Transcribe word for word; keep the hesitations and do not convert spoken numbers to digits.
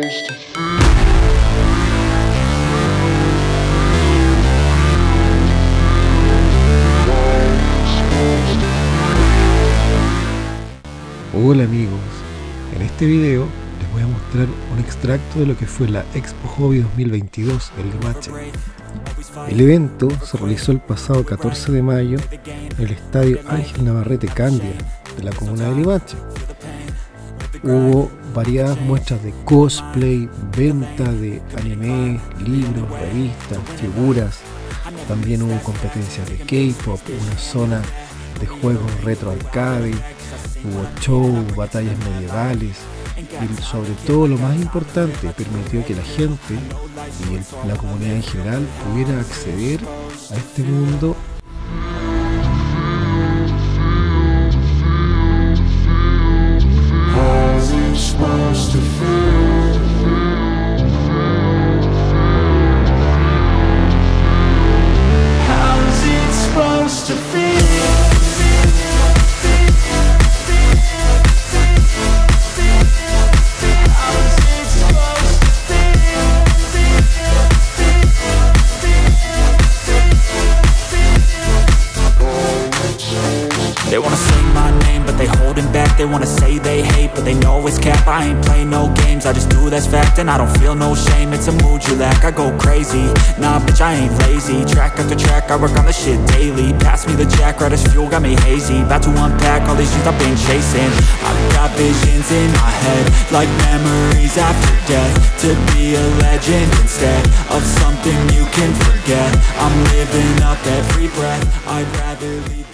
Hola amigos, en este video les voy a mostrar un extracto de lo que fue la Expo Hobby dos mil veintidós en Limache. El evento se realizó el pasado catorce de mayo en el estadio Ángel Navarrete Candia de la comuna de Limache. Hubo variadas muestras de cosplay, venta de anime, libros, revistas, figuras. También hubo competencias de K-pop, una zona de juegos retro arcade, hubo show, batallas medievales y sobre todo lo más importante, permitió que la gente y el, la comunidad en general pudiera acceder a este mundo. They wanna say my name, but they holding back. They wanna say they hate, but they know it's cap. I ain't play no games, I just do that's fact. And I don't feel no shame, it's a mood you lack. I go crazy, nah bitch I ain't lazy. Track after track, I work on this shit daily. Pass me the jack, right as fuel, got me hazy. About to unpack all these dreams I've been chasing. I've got visions in my head, like memories after death. To be a legend instead of something you can forget. I'm living up every breath, I'd rather leave